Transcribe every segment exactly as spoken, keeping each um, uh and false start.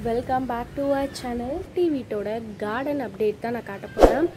Welcome back to our channel. டிவிட்டோட garden update தான் நான் காட்ட போகிறேன்.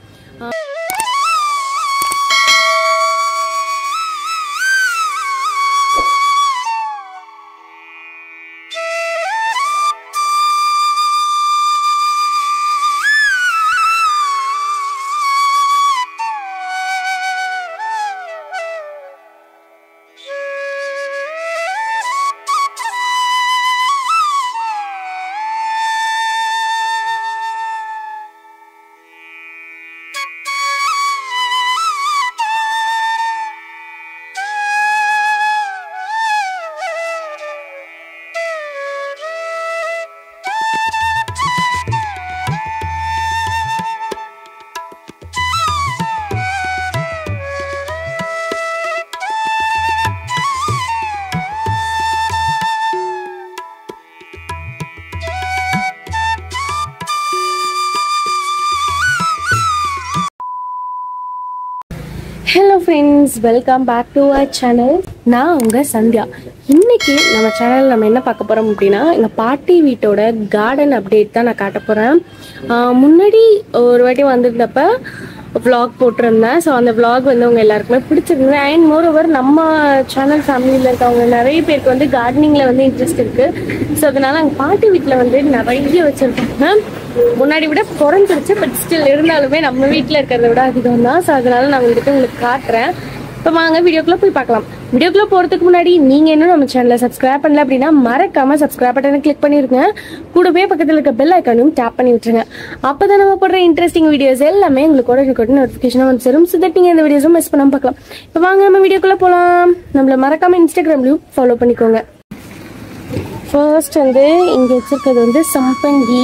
Hello friends, welcome back to our channel. நான் உங்கள் சந்தியா. இன்றைக்கி நம்ம சேனலில் நம்ம என்ன பார்க்க போகிறோம் அப்படின்னா, எங்கள் பாட்டி வீட்டோட கார்டன் அப்டேட் தான் நான் காட்ட போகிறேன். முன்னாடி ஒரு வாட்டி வந்திருந்தப்ப vlog போட்டிருந்தேன். ஸோ அந்த vlog வந்து அவங்க எல்லாருக்குமே பிடிச்சிருந்தது. அண்ட் மோர் ஓவர் நம்ம சேனல் ஃபேமிலியில் இருக்கவங்க நிறைய பேருக்கு வந்து கார்டனிங்கில் வந்து இன்ட்ரெஸ்ட் இருக்குது. ஸோ அதனால் எங்கள் பாட்டி வீட்டில் வந்து நிறைய வச்சுருக்காங்க. முன்னாடி விட குறைஞ்சிருச்சு, பட் ஸ்டில் இருந்தாலுமே நம்ம வீட்டில் இருக்கிறத விட அதிகம் தான். ஸோ அதனால நான் வந்துட்டு உங்களுக்கு காட்டுறேன். இப்போ வாங்க வீடியோக்குள்ளே போய் பார்க்கலாம். வீடியோக்குள்ளே போகிறதுக்கு முன்னாடி நீங்கள் இன்னும் நம்ம சேனலை சப்ஸ்கிரைப் பண்ணல அப்படின்னா மறக்காமல் சப்ஸ்கிரைப் பட்டனை கிளிக் பண்ணிருங்க. கூடவே பக்கத்தில் இருக்க பெல் ஐக்கானையும் டேப் பண்ணி விட்டுருங்க. அப்போ தான் நம்ம போடுற இன்ட்ரெஸ்டிங் வீடியோஸ் எல்லாமே உங்களுக்கு உடனே கூட நோட்டிஃபிகேஷனாக வந்து சேரும். ஸோ தட் நீங்கள் இந்த வீடியோஸும் மிஸ் பண்ணாமல் பார்க்கலாம். இப்போ வாங்க நம்ம வீடியோக்குள்ளே போகலாம். நம்மளை மறக்காமல் இன்ஸ்டாகிராம்லையும் ஃபாலோ பண்ணிக்கோங்க. ஃபர்ஸ்ட் வந்து இங்கே வச்சுருக்கிறது வந்து சம்பங்கி.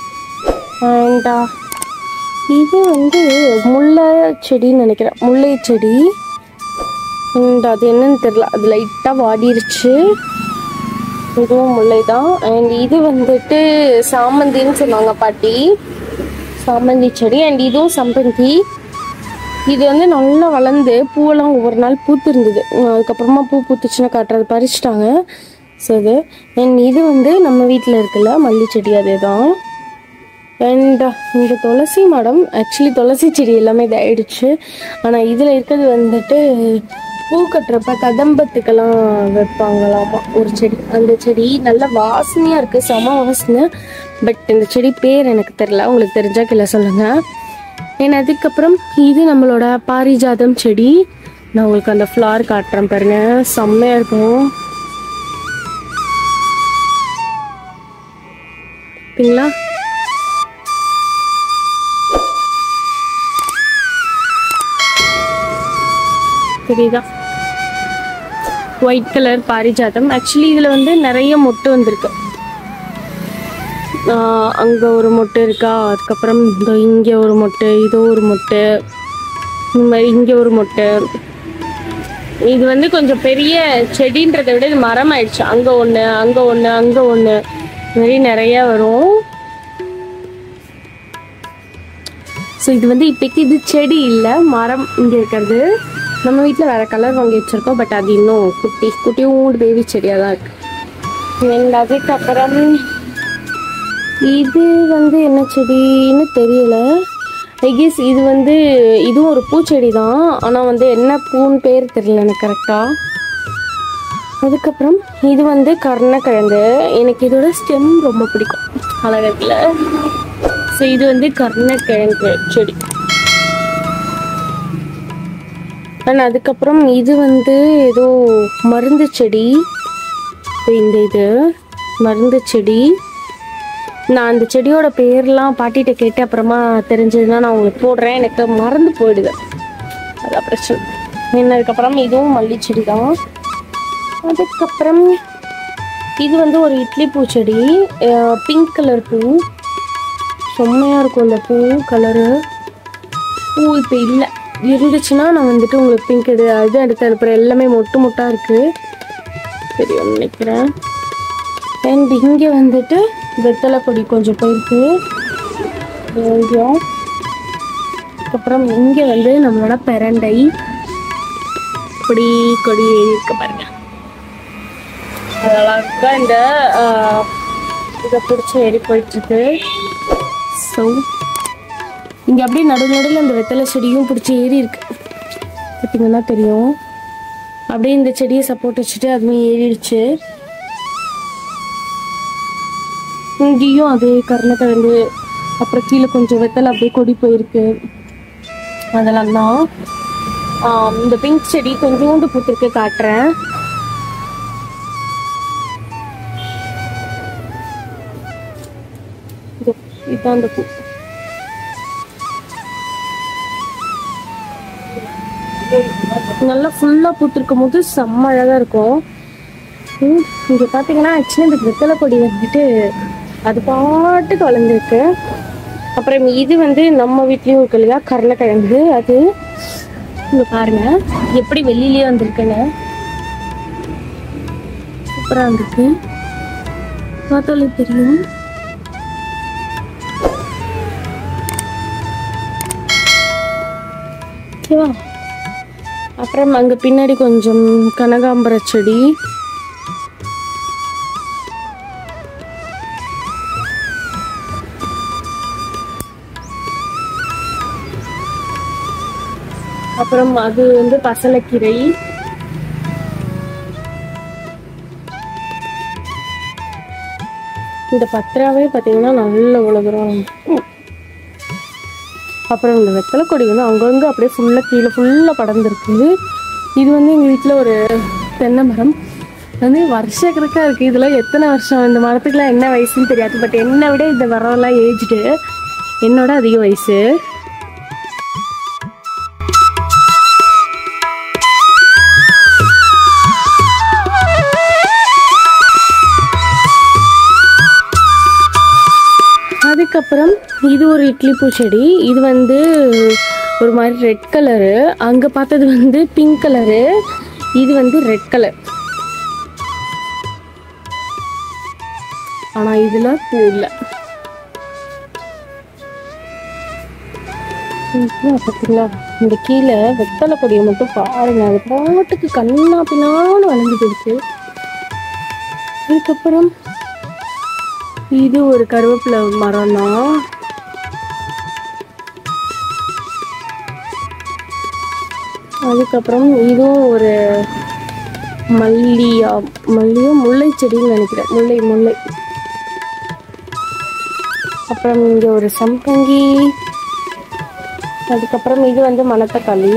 அண்ட் இது வந்து முல்லை செடின்னு நினைக்கிறேன், முல்லை செடி. அண்ட் அது என்னன்னு தெரியல, அது லைட்டாக வாடிருச்சு. இதுவும் முல்லை தான். அண்ட் இது வந்துட்டு சாமந்தின்னு சொன்னாங்க பாட்டி, சாமந்தி செடி. அண்ட் இதுவும் சம்பங்கி. இது வந்து நல்லா வளர்ந்து பூவெல்லாம் ஒவ்வொரு நாள் பூத்து இருந்தது. அதுக்கப்புறமா பூ பூத்துச்சுன்னா காட்டுறது பறிச்சிட்டாங்க. ஸோ இது அண்ட் இது வந்து நம்ம வீட்டில் இருக்குல்ல மல்லி செடி, அதே தான். அண்ட் இந்த துளசி மரம், ஆக்சுவலி துளசி செடி எல்லாமே இதாகிடுச்சு. ஆனால் இதில் இருக்கிறது வந்துட்டு பூ கட்டுறப்ப கதம்பத்துக்கெல்லாம் வைப்பாங்களாமா ஒரு செடி. அந்த செடி நல்ல வாசனையாக இருக்குது, செம வாசனை. பட் இந்த செடி பேர் எனக்கு தெரில, உங்களுக்கு தெரிஞ்சா கீழே சொல்லுங்கள். ஏன்னா அதுக்கப்புறம் இது நம்மளோட பாரிஜாதம் செடி. நான் உங்களுக்கு அந்த ஃப்ளவர் காட்டுறேன் பாருங்க, செம்மையாக இருக்கும். பார்த்தீங்களா? தெரியுதா? ஒயிட் கலர் பாரிஜாதம். ஆக்சுவலி இதில் வந்து நிறைய மொட்டு வந்திருக்கு. அங்கே ஒரு மொட்டு இருக்கா, அதுக்கப்புறம் இதோ இங்கே ஒரு மொட்டு, இதோ ஒரு மொட்டு, இந்த மாதிரி இங்கே ஒரு மொட்டு. இது வந்து கொஞ்சம் பெரிய செடின்றதை விட இது மரம் ஆயிடுச்சு. அங்கே ஒன்று, அங்கே ஒன்று, அங்கே ஒன்று, இந்த மாதிரி நிறையா வரும். ஸோ இது வந்து இப்போக்கி இது செடி இல்லை, மரம். இங்கே இருக்கிறது நம்ம வீட்டில் வேறு கலர் வாங்கி வச்சுருக்கோம். பட் அது இன்னும் குட்டி குட்டியும் பேபி செடியாக தான் இருக்குது. அண்ட் அதுக்கப்புறம் இது வந்து என்ன செடின்னு தெரியல. ஐ கெஸ் இது வந்து இதுவும் ஒரு பூச்செடி தான். ஆனால் வந்து என்ன பூன்னு பேர் தெரியல எனக்கு கரெக்டாக. அதுக்கப்புறம் இது வந்து கருணக்கிழங்கு. எனக்கு இதோட ஸ்டெம் ரொம்ப பிடிக்கும், அழகில். ஸோ இது வந்து கருணக்கிழங்கு செடி. அண்ட் அதுக்கப்புறம் இது வந்து ஏதோ மருந்து செடி. இந்த இது மருந்து செடி. நான் அந்த செடியோட பேர்லாம் பாட்டிகிட்ட கேட்டு அப்புறமா தெரிஞ்சதுன்னா நான் உங்களுக்கு போடுறேன். எனக்கு மறந்து போயிடுது, அதான் பிரச்சனை. என்ன அதுக்கப்புறம் இதுவும் மல்லி செடி தான். அதுக்கப்புறம் இது வந்து ஒரு இட்லி பூச்செடி, பிங்க் கலர் பூ. செம்மையாக இருக்கும் இந்த பூ கலரு. பூ இப்போ இல்லை, இருந்துச்சுன்னா நான் வந்துட்டு உங்களுக்கு பிங்க் எடு அது எடுத்து அனுப்புகிறேன். எல்லாமே மொட்டு மொட்டாக இருக்குது, தெரியும் நினைக்கிறேன். அண்ட் இங்கே வந்துட்டு வெத்தலை கொடி கொஞ்சம் போயிருக்கு. அதுக்கப்புறம் இங்கே வந்து நம்மளோட பெரண்டை இப்படி கொடி ஏறி இருக்க பாருங்க, அதெல்லாம் இருக்கா. இந்த இதை பிடிச்சி ஏறி போயிட்டுருக்கு. ஸோ இங்கே அப்படியே நடு நடுவில் அந்த வெத்தலை செடியும் பிடிச்சி ஏறி இருக்கு, பார்த்தீங்கன்னா தெரியும். அப்படியே இந்த செடியை சப்போர்ட் வச்சுட்டு அதுவும் ஏறிடுச்சு. இங்கேயும் அதே கருணக்கிழங்கு, அப்புறம் கீழே கொஞ்சம் வெத்தலை அப்படியே கொடி போயிருக்கு. அதெல்லாம் தான். இந்த பிங்க் செடி கொஞ்சோண்டு பூத்திருக்கு, காட்டுறேன். இதுதான் அந்த பூ. நல்லா ஃபுல்லா பூத்திருக்கும் போது செம்ம அழகா இருக்கும். இங்க பாத்தீங்கன்னா ஆக்சுவலி இந்த வெத்தலை கொடி வந்துட்டு அது பாட்டுக்கு வளர்ந்துருக்கு. அப்புறம் இது வந்து நம்ம வீட்லயும் இருக்கு இல்லையா, கருணக்கிழங்கு. அது இங்க பாருங்க எப்படி வெளியிலயே வந்திருக்குன்னு, சூப்பரா இருக்கு, பார்த்தாலே தெரியும். ஓகேவா? அப்புறம் அங்க பின்னாடி கொஞ்சம் கனகாம்பர செடி. அப்புறம் அது வந்து பசலைக்கீரை. இந்த பத்திராவே பார்த்தீங்கன்னா நல்ல உலகம். அப்புறம் இந்த வெத்தலை கொடி வந்து அங்கங்கே அப்படியே ஃபுல்லாக கீழே ஃபுல்லாக படர்ந்துருக்கு. இது வந்து எங்கள் வீட்டில் ஒரு தென்னை மரம் வந்து வருஷ கணக்காக இருக்குது. இதெல்லாம் எத்தனை வருஷம், இந்த மரத்துக்குலாம் என்ன வயசுன்னு தெரியாது. பட் என்னை விட இந்த மரம்லாம் ஏஜ்டு, என்னோட அதிக வயசு. அதுக்கப்புறம் இது ஒரு இட்லி பூ செடி. இது வந்து ஒரு மாதிரி ரெட் கலரு, அங்கே பார்த்தது வந்து பிங்க் கலரு, இது வந்து ரெட் கலர். ஆனால் இதில் பூ இல்லை. பார்த்தீங்களா, இந்த கீழே வெத்தலை கொடியை மட்டும் பாருங்க, அது பாட்டுக்கு கண்ணா பின்னாலும் வளைஞ்சு போயிடுச்சு. அதுக்கப்புறம் இது ஒரு கருவேப்பிலை மரம் தான். அதுக்கப்புறம் இதுவும் ஒரு மல்லியா மல்லியும் முல்லை செடின்னு நினைக்கிறேன், முல்லை முல்லை. அப்புறம் இங்கே ஒரு சம்பங்கி. அதுக்கப்புறம் இது வந்து மணத்தக்காளி.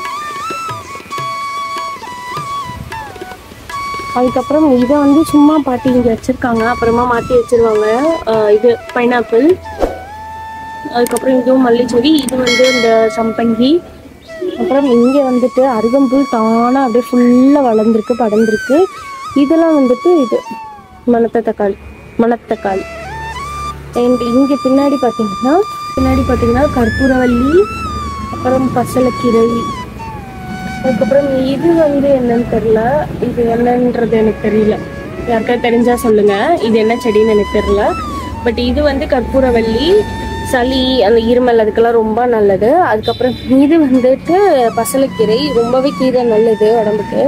அதுக்கப்புறம் இதை வந்து சும்மா பாட்டி இங்கே வச்சுருக்காங்க, அப்புறமா மாற்றி வச்சுருவாங்க. இது பைனாப்பிள். அதுக்கப்புறம் இதுவும் மல்லிச்செடி. இது வந்து இந்த சம்பங்கி. அப்புறம் இங்கே வந்துட்டு அருகம்புல் தானாக அப்படியே ஃபுல்லாக வளர்ந்துருக்கு, படர்ந்துருக்கு. இதெல்லாம் வந்துட்டு இது மணத்த தக்காளி மணத்தக்காளி. அண்ட் இங்கே பின்னாடி பார்த்தீங்கன்னா பின்னாடி பார்த்தீங்கன்னா கற்பூரவல்லி, அப்புறம் பசலைக்கீரை. அதுக்கப்புறம் இது வந்து என்னன்னு தெரியல, இது என்னன்றது எனக்கு தெரியல, யாருக்காவது தெரிஞ்சா சொல்லுங்க இது என்ன செடின்னு எனக்கு தெரியல. பட் இது வந்து கற்பூரவல்லி, சளி அந்த இருமல் அதுக்கெல்லாம் ரொம்ப நல்லது. அதுக்கப்புறம் இது வந்துட்டு பசலைக்கீரை, ரொம்பவே கீரை நல்லது உடம்புக்கு.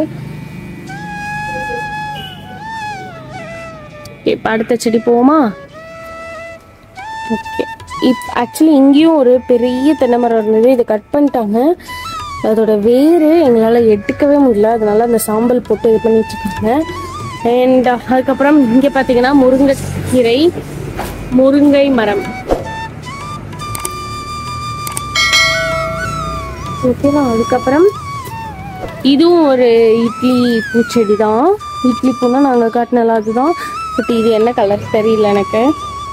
இப்போ அடுத்த செடி போவோமா? ஓகே. இப் ஆக்சுவலி இங்கேயும் ஒரு பெரிய தென்னை மரம் இருந்தது, இதை கட் பண்ணிட்டாங்க. அதோட வேறு எங்களால் எடுக்கவே முடியல, அதனால அந்த சாம்பல் போட்டு இது பண்ணி வச்சுருக்காங்க. அண்ட் அதுக்கப்புறம் இங்கே பார்த்தீங்கன்னா முருங்கைக்கீரை, முருங்கை மரம். ஓகேவா? அதுக்கப்புறம் இதுவும் ஒரு இட்லி பூச்செடி தான். இட்லி பூனா நாங்கள் காட்டினால அதுதான். பட் இது என்ன கலர் தெரியல எனக்கு.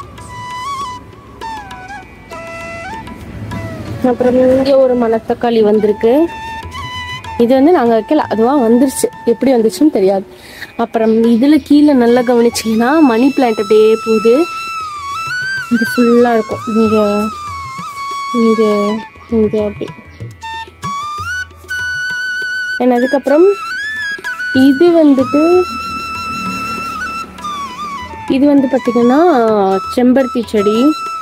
அப்புறம் இங்கே ஒரு மணத்தக்காளி வந்திருக்கு. இது வந்து நாங்கள் வைக்கல, அதுவாக வந்துருச்சு, எப்படி வந்துச்சுன்னு தெரியாது. அப்புறம் இதில் கீழே நல்லா கவனிச்சிங்கன்னா மணி பிளான்ட் அப்படியே போகுது. இது ஃபுல்லாக இருக்கும் இங்கே இங்கே இங்கே அப்படி. அண்ட் அதுக்கப்புறம் இது வந்துட்டு இது வந்து பார்த்திங்கன்னா செம்பருத்தி செடி.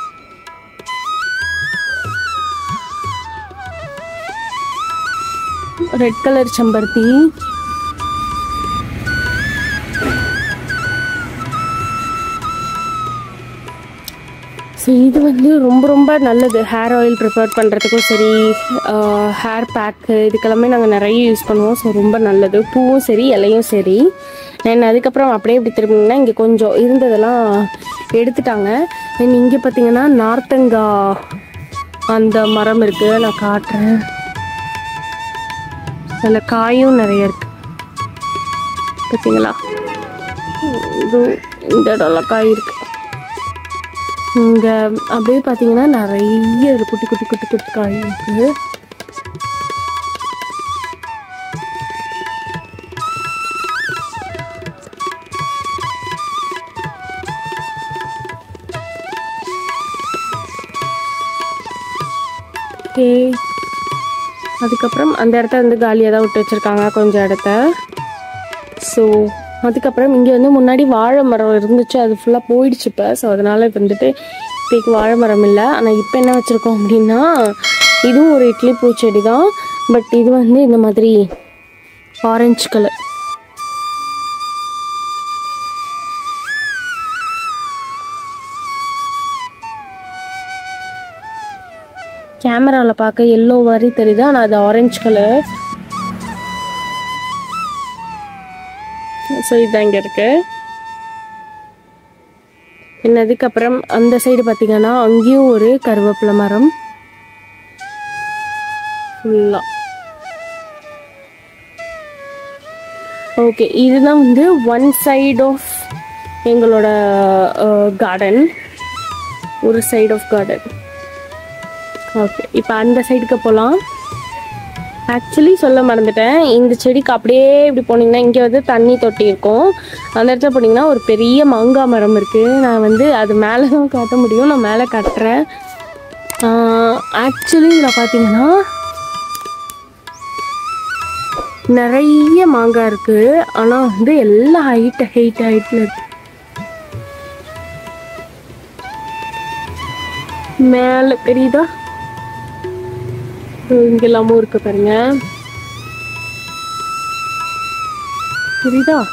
ரெட் கலர் செம்பருத்தி. ஸோ இது வந்து ரொம்ப ரொம்ப நல்லது. ஹேர் ஆயில் ப்ரிப்பேர் பண்ணுறதுக்கும் சரி, ஹேர் பேக்கு இதுக்கெல்லாமே நாங்கள் நிறைய யூஸ் பண்ணுவோம். ஸோ ரொம்ப நல்லது. பூவும் சரி இலையும் சரி. அண்ட் அதுக்கப்புறம் அப்படியே இப்படி திரும்பிங்கன்னா இங்கே கொஞ்சம் இருந்ததெல்லாம் எடுத்துட்டாங்க. அண்ட் இங்கே பார்த்தீங்கன்னா நார்த்தங்காய் அந்த மரம் இருக்குது, நான் காட்டுறேன். அதில் காயும் நிறைய இருக்குது பார்த்தீங்களா. இது இந்த இடம்லாம் காய் இருக்குது. இங்கே அப்படியே பார்த்தீங்கன்னா நிறைய குட்டி குட்டி குட்டி குட்டி காய் இருக்குது. ஓகே, அதுக்கப்புறம் அந்த இடத்த வந்து காலியாக தான் விட்டு வச்சுருக்காங்க கொஞ்சம் இடத்த. ஸோ அதுக்கப்புறம் இங்கே வந்து முன்னாடி வாழை மரம் இருந்துச்சு, அது ஃபுல்லாக போயிடுச்சு இப்போ. ஸோ அதனால் இப்போ வந்துட்டு இப்போக்கு வாழை மரம் இல்லை. ஆனால் இப்போ என்ன வச்சுருக்கோம் அப்படின்னா, இதுவும் ஒரு இட்லி பூச்செடி தான். பட் இது வந்து இந்த மாதிரி ஆரஞ்சு கலர். கேமராவில் பார்க்க எல்லோ மாதிரி தெரியுது, ஆனால் அது ஆரஞ்சு கலர். ஸோ இதுதான் இங்கே இருக்கு. அதுக்கப்புறம் அந்த சைடு பார்த்தீங்கன்னா அங்கேயும் ஒரு கருவேப்பிலை மரம் ஃபுல்லா. ஓகே, இதுதான் வந்து ஒன் சைட் ஆஃப் எங்களோட கார்டன், ஒரு சைட் ஆஃப் கார்டன். ஓகே, இப்போ அந்த சைடுக்கு போகலாம். ஆக்சுவலி சொல்ல மறந்துட்டேன், இந்த செடிக்கு அப்படியே இப்படி போனீங்கன்னா இங்கே வந்து தண்ணி தொட்டி இருக்கும். அந்த இடத்துல போனீங்கன்னா ஒரு பெரிய மாங்காய் மரம் இருக்குது. நான் வந்து அது மேலே தான் காட்ட முடியும், நான் மேலே காட்டுறேன். ஆக்சுவலி இதில் பார்த்தீங்கன்னா நிறைய மாங்காய் இருக்குது. ஆனால் வந்து எல்லாம் ஹைட் ஹைட் ஹைட்டில் இருக்கு. மேலே தெரியுதா, இங்கெல்லாமும் இருக்கு பாருங்க, தெரியுதா.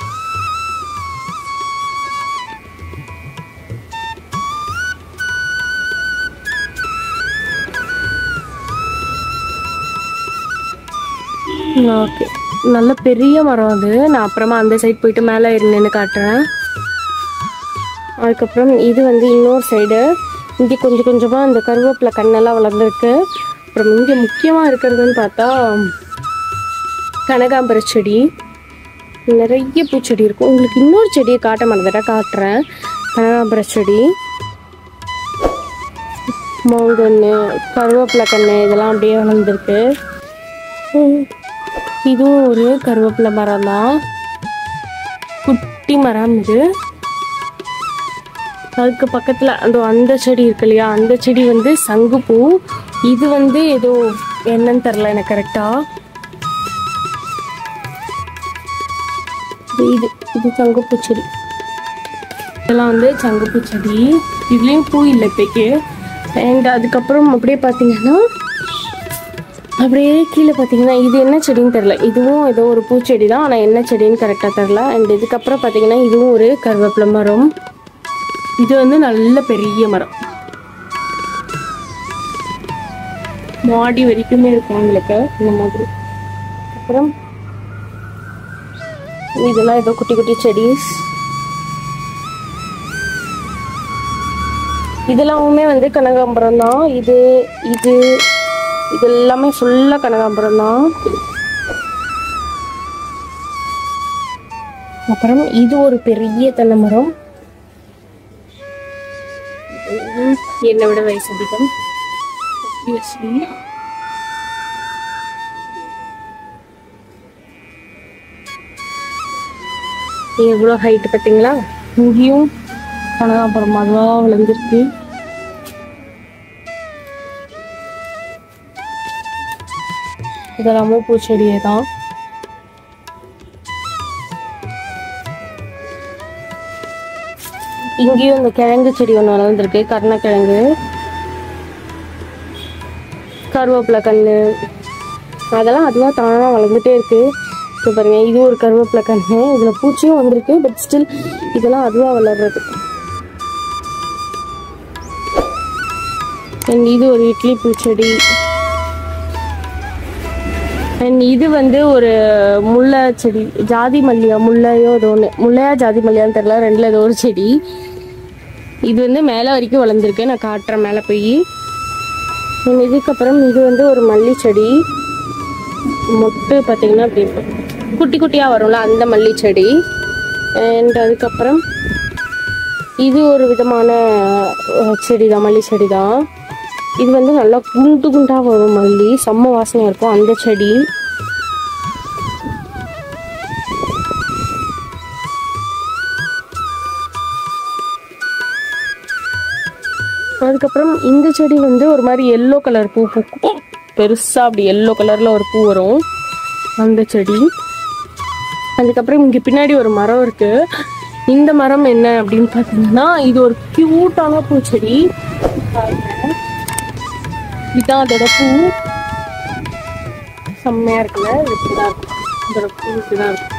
ஓகே, நல்ல பெரிய மரம் அது. நான் அப்புறமா அந்த சைடு போயிட்டு மேலே நின்று காட்டுறேன். அதுக்கப்புறம் இது வந்து இன்னொரு சைடு. இங்கே கொஞ்சம் கொஞ்சமாக இந்த கருவேப்பிலை கண்ணெல்லாம் வளர்ந்துருக்கு. அப்புறம் இங்கே முக்கியமாக இருக்கிறதுன்னு பார்த்தா கனகாம்பர செடி, நிறைய பூச்செடி இருக்கும். உங்களுக்கு இன்னொரு செடியை காட்ட மறந்துட்டா காட்டுறேன். கனகாம்பர செடி, மாங்கன்று, கருவேப்பிலை கன்று இதெல்லாம் அப்படியே வளர்ந்துருக்கு. இதுவும் ஒரு கருவேப்பிலை மரம் தான், குட்டி மரம் இது. அதுக்கு பக்கத்தில் அந்த அந்த செடி இருக்கு இல்லையா, அந்த செடி வந்து சங்குப்பூ. இது வந்து ஏதோ என்னன்னு தெரில எனக்கு கரெக்டா. இது இது சங்குப்பூ செடி. இதெல்லாம் வந்து சங்குப்பூ செடி. இதுலேயும் பூ இல்லை இப்போக்கு. அண்ட் அதுக்கப்புறம் அப்படியே பார்த்தீங்கன்னா அப்படியே கீழே பார்த்தீங்கன்னா இது என்ன செடின்னு தெரில. இதுவும் ஏதோ ஒரு பூச்செடி தான், ஆனால் என்ன செடின்னு கரெக்டாக தெரில. அண்ட் இதுக்கப்புறம் பார்த்தீங்கன்னா இதுவும் ஒரு கருவேப்பிலை மரம். இது வந்து நல்ல பெரிய மரம், மாடி வரைக்குமே இருக்கும் உங்களுக்கு இந்த மாதிரி. அப்புறம் இதெல்லாம் ஏதோ குட்டி குட்டி செடிஸ். இதெல்லாமுமே வந்து கனகாம்பரம் தான். இது இது இது எல்லாமே ஃபுல்லா கனகாம்பரம் தான். அப்புறம் இது ஒரு பெரிய தென்னை மரம், என்னை விட வயசு அதிகம். எவ்வளோ ஹைட் பார்த்தீங்களா. இங்கேயும் கனகாம்பரம் அதுவாக விளைஞ்சிருக்கு. இதெல்லாமே பூச்செடியே தான். இங்கேயும் இந்த கிழங்கு செடி ஒன்று வளர்ந்துருக்கு, கருணக்கிழங்கு, கருவேப்பிலை கன்று, அதெல்லாம் அதுவாக தானாக வளர்ந்துட்டே இருக்கு. இப்போ பாருங்க, இது ஒரு கருவேப்பிலை கன்று, இதில் பூச்சியும் வந்திருக்கு. பட் ஸ்டில் இதெல்லாம் அதுவாக வளர்றது. அண்ட் இது ஒரு இட்லி பூச்செடி. அண்ட் இது வந்து ஒரு முல்லை செடி, ஜாதி மல்லியா முல்லையோ ஏதோ ஒன்று, முல்லையா ஜாதி மல்லியான்னு தெரியல, ரெண்டில் ஏதோ ஒரு செடி. இது வந்து மேலே வரைக்கும் வளர்ந்துருக்கு, நான் காட்டுறேன் மேலே போய். இதுக்கப்புறம் இது வந்து ஒரு மல்லி செடி, மொட்டு பார்த்தீங்கன்னா அப்படி குட்டி குட்டியாக வரும்ல அந்த மல்லி செடி. அண்ட் அதுக்கப்புறம் இது ஒரு விதமான செடி தான், மல்லி செடி தான். இது வந்து நல்லா குண்டு குண்டாக வரும் மல்லி, செம்ம வாசனையாக இருக்கும் அந்த செடி. அதுக்கப்புறம் இந்த செடி வந்து ஒரு மாதிரி எல்லோ கலர் பூ பூக்கும், பெருசாக அப்படி எல்லோ கலரில் ஒரு பூ வரும் அந்த செடி. அதுக்கப்புறம் இங்கே பின்னாடி ஒரு மரம் இருக்குது. இந்த மரம் என்ன அப்படின்னு பார்த்தீங்கன்னா இது ஒரு க்யூட்டான பூச்செடி. இதுதான் அதோட பூ, செம்மையாக இருக்குல்ல, இப்படிதான் இருக்கும் அதோட பூ, இப்படிதான் இருக்கும்.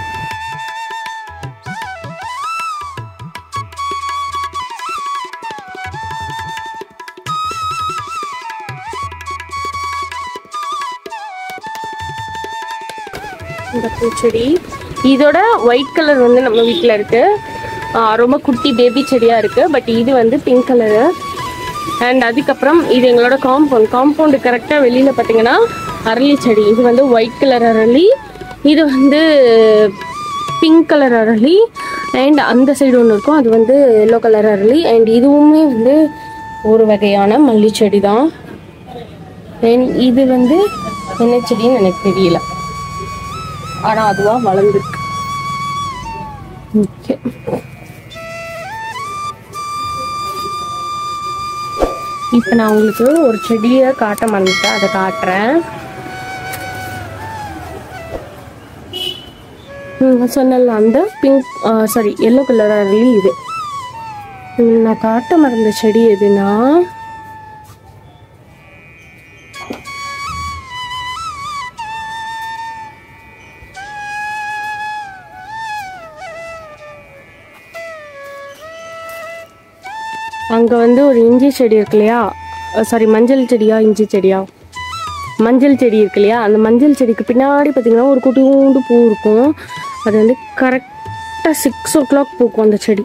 இந்த பூச்செடி இதோட ஒயிட் கலர் வந்து நம்ம வீட்டில் இருக்கு, ரொம்ப குட்டி பேபி செடியாக இருக்குது. பட் இது வந்து பிங்க் கலரு. அண்ட் அதுக்கப்புறம் இது எங்களோட காம்பவுண்ட், காம்பவுண்டு கரெக்டாக வெளியில் பார்த்தீங்கன்னா அரளி செடி. இது வந்து ஒயிட் கலர் அரளி, இது வந்து பிங்க் கலர் அரளி. அண்ட் அந்த சைடு ஒன்று இருக்கும், அது வந்து எல்லோ கலர் அரளி. அண்ட் இதுவுமே வந்து ஒரு வகையான மல்லி செடி தான். அண்ட் இது வந்து என்ன செடின்னு எனக்கு தெரியல, ஆனால் அதுவாக வளர்ந்துருக்கு. ஓகே, இப்போ நான் உங்களுக்கு ஒரு செடியை காட்ட மறந்துட்டேன், அதை காட்டுறேன். சொன்னல அந்த பிங்க் சாரி எல்லோ கலர் அரளி. இது நான் காட்ட மறந்த செடி எதுனா அங்கே வந்து ஒரு இஞ்சி செடி இருக்கு இல்லையா, சாரி மஞ்சள் செடியா இஞ்சி செடியா மஞ்சள் செடி இருக்கு இல்லையா, அந்த மஞ்சள் செடிக்கு பின்னாடி பார்த்தீங்கன்னா ஒரு குட்டியூண்டு பூ இருக்கும். அது வந்து கரெக்டாக சிக்ஸ் ஓ கிளாக் பூக்கும் அந்த செடி.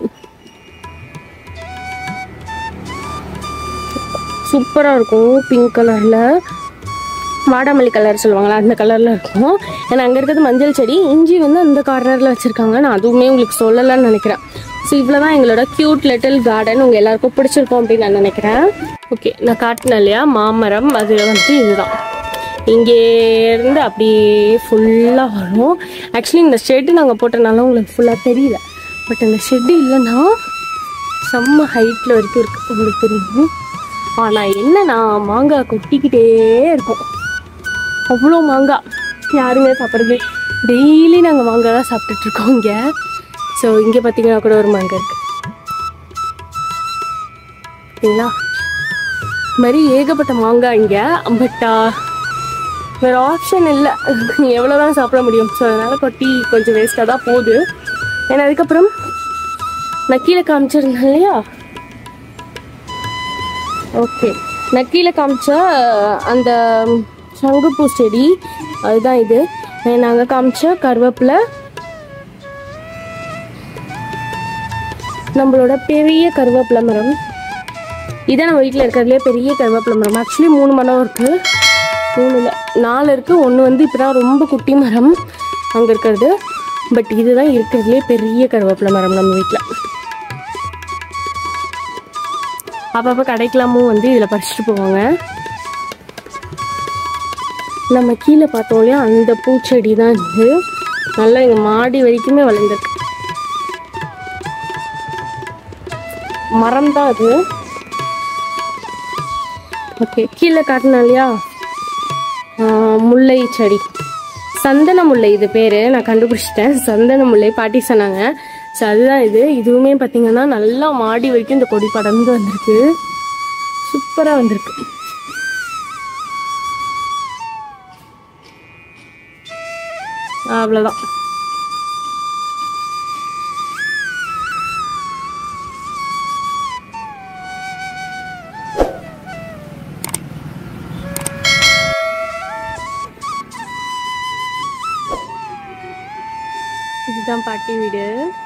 சூப்பராக இருக்கும், பிங்க் கலரில், வாடாமல்லி கலர் சொல்லுவாங்களா அந்த கலரில் இருக்கும். ஏன்னா அங்கே இருக்கிறது மஞ்சள் செடி, இஞ்சி வந்து அந்த கார்னரில் வச்சுருக்காங்க. நான் அதுவுமே உங்களுக்கு சொல்லலைன்னு நினைக்கிறேன். ஸோ இவ்வளோ தான் எங்களோட க்யூட் லிட்டில் கார்டன். உங்கள் எல்லாருக்கும் பிடிச்சிருக்கோம் அப்படின்னு நான் நினைக்கிறேன். ஓகே, நான் காட்டினேன் இல்லையா மாமரம், அது வந்து இதுதான். இங்கேருந்து அப்படியே ஃபுல்லாக வரும். ஆக்சுவலி இந்த ஷெட்டு நாங்கள் போட்டனால உங்களுக்கு ஃபுல்லாக தெரியல, பட் அந்த ஷெட்டு இல்லைன்னா செம்ம ஹைட்டில் வரைக்கும் இருக்குது, உங்களுக்கு தெரியும். ஆனால் என்னன்னா மாங்காய் கொட்டிக்கிட்டே இருக்கும், அவ்வளோ மாங்காய். யாருங்க சாப்பிட்றது, டெய்லி நாங்கள் மாங்காய் தான் சாப்பிட்டுட்ருக்கோம் இங்கே. ஸோ இங்கே பார்த்தீங்கன்னா கூட ஒரு மாங்காய் இருக்குது சரிங்களா, இது மாதிரி ஏகப்பட்ட மாங்காய் இங்கே. பட் வேறு ஆப்ஷன் இல்லை, எவ்வளோ தான் சாப்பிட முடியும். ஸோ அதனால் கொட்டி கொஞ்சம் வேஸ்ட்டாக தான் போகுது. ஏன்னா அதுக்கப்புறம் நான் கீழே காமிச்சிருந்தேன் இல்லையா, ஓகே நான் கீழே காமிச்ச அந்த சங்குப்பூ செடி அதுதான் இது. நாங்கள் காமிச்ச கருவேப்பிலை, நம்மளோட பெரிய கருவேப்பிலை மரம் இதான் நம்ம வீட்டில் இருக்கிறதுலே பெரிய கருவேப்பிலை மரம். ஆக்சுவலி மூணு மரம் இருக்குது, மூணு இல்லை நாலு இருக்குது. ஒன்று வந்து இப்போ தான் ரொம்ப குட்டி மரம் அங்கே இருக்கிறது. பட் இதுதான் இருக்கிறதுலே பெரிய கருவேப்பிலை மரம் நம்ம வீட்டில். அப்பப்போ கடைக்கெல்லாமும் வந்து இதில் பறிச்சுட்டு போவாங்க. நம்ம கீழே பார்த்தோம் இல்லையா அந்த பூச்செடி தான் இது, நல்லா எங்கள் மாடி வரைக்குமே வளர்ந்துருக்கு. மரம் தான் அது. ஓகே, கீழே காட்டினா இல்லையா முல்லை செடி, சந்தன முல்லை இது பேர், நான் கண்டுபிடிச்சிட்டேன். சந்தன முல்லை பாட்டி சொன்னாங்க. ஸோ அதுதான் இது. இதுவுமே பார்த்தீங்கன்னா நல்லா மாடி வரைக்கும் இந்த கொடி படர்ந்து வந்திருக்கு, சூப்பராக வந்திருக்கு. அவ்வளோதான். இதுதான் பாட்டி வீடு.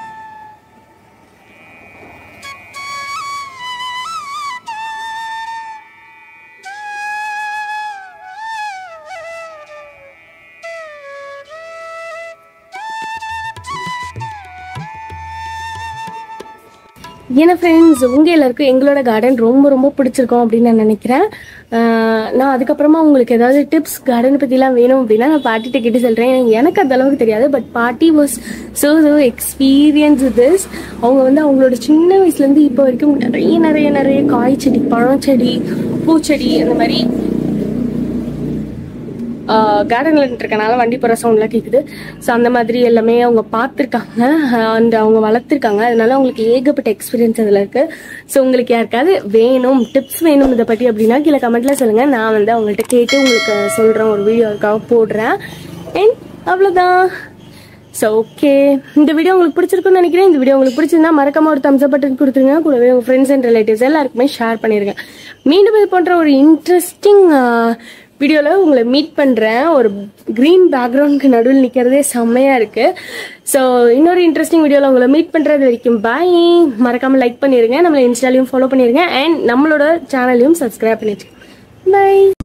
ஏன்னா ஃப்ரெண்ட்ஸ், உங்கள் எல்லாருக்கும் எங்களோட கார்டன் ரொம்ப ரொம்ப பிடிச்சிருக்கோம் அப்படின்னு நான் நினைக்கிறேன். நான் அதுக்கப்புறமா உங்களுக்கு ஏதாவது டிப்ஸ் கார்டன் பற்றிலாம் வேணும் அப்படின்னா நான் பாட்டிகிட்ட கேட்டு சொல்கிறேன். எனக்கு அந்த அளவுக்கு தெரியாது, பட் பாட்டி was so so experience this. அவங்க வந்து அவங்களோட சின்ன வயசுலேருந்து இப்போ வரைக்கும் நிறைய நிறைய நிறைய காய் செடி, பழம் செடி, பூச்செடி, அந்த மாதிரி கார்டனில் இருக்கனால வண்டி போகிற சவுண்ட்லாம் கேட்குது. ஸோ அந்த மாதிரி எல்லாமே அவங்க பார்த்துருக்காங்க அண்ட் அவங்க வளர்த்துருக்காங்க. அதனால அவங்களுக்கு ஏகப்பட்ட எக்ஸ்பீரியன்ஸ் அதில் இருக்குது. ஸோ உங்களுக்கு யாருக்காவது வேணும், டிப்ஸ் வேணும் இதை பற்றி அப்படின்னா கீழே கமெண்ட்டில் சொல்லுங்கள். நான் வந்து அவங்கள்ட்ட கேட்டு உங்களுக்கு சொல்கிறேன், ஒரு வீடியோக்காக போடுறேன். அண்ட் அவ்வளோதான். ஸோ ஓகே, இந்த வீடியோ உங்களுக்கு பிடிச்சிருக்குன்னு நினைக்கிறேன். இந்த வீடியோ உங்களுக்கு பிடிச்சிருந்தா மறக்காம ஒரு தம்ஸ் அப் பட்டன் கொடுத்துருங்க. கூடவே உங்கள் ஃப்ரெண்ட்ஸ் அண்ட் ரிலேட்டிவ்ஸ் எல்லாருக்குமே ஷேர் பண்ணிடுங்க. மீண்டும் இது போன்ற ஒரு இன்ட்ரெஸ்டிங் வீடியோவில் உங்களை மீட் பண்ணுறேன். ஒரு க்ரீன் பேக்ரவுண்டுக்கு நடுவில் நிற்கிறதே செம்மையாக இருக்குது. ஸோ இன்னொரு இன்ட்ரெஸ்டிங் வீடியோவில் உங்களை மீட் பண்ணுறது வரைக்கும் பாய். மறக்காமல் லைக் பண்ணிடுங்க, நம்மளை இன்ஸ்டாலையும் ஃபாலோ பண்ணிடுங்க, அண்ட் நம்மளோட சேனலையும் சப்ஸ்கிரைப் பண்ணிடுங்க. பாய்.